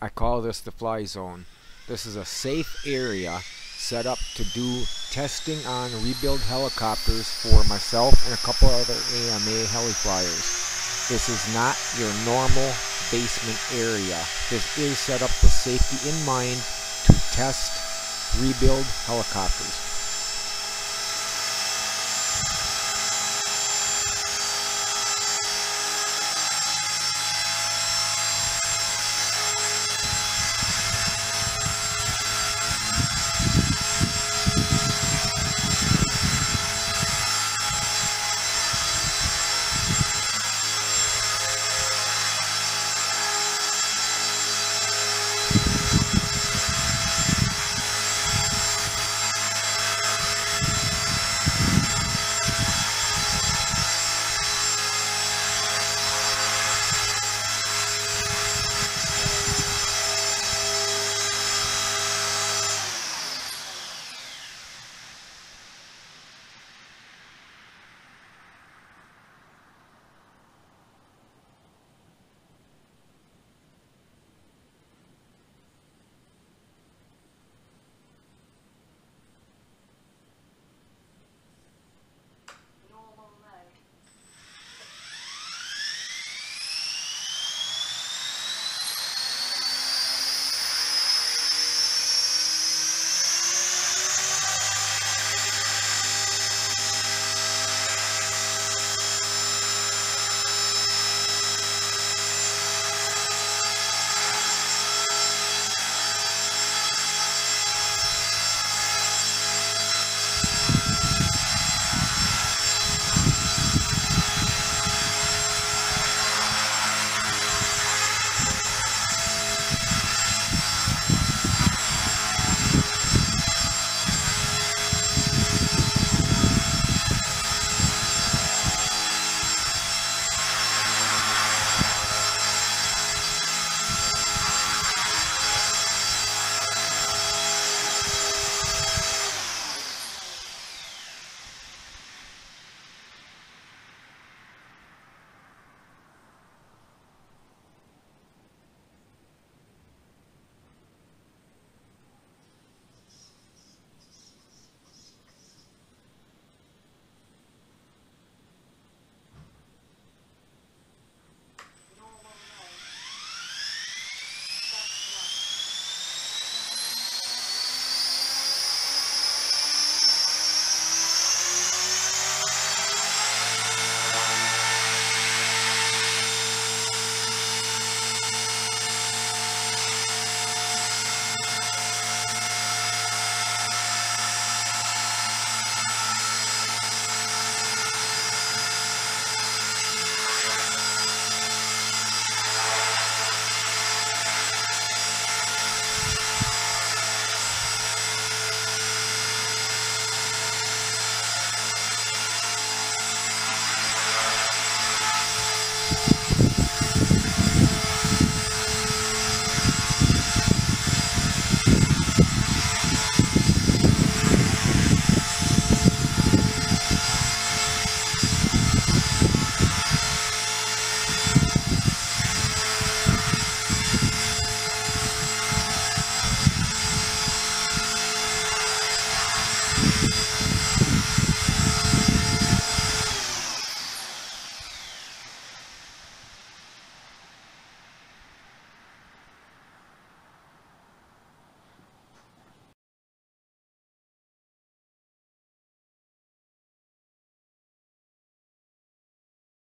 I call this the fly zone. This is a safe area set up to do testing on rebuild helicopters for myself and a couple other AMA heli flyers. This is not your normal basement area. This is set up with safety in mind to test rebuild helicopters.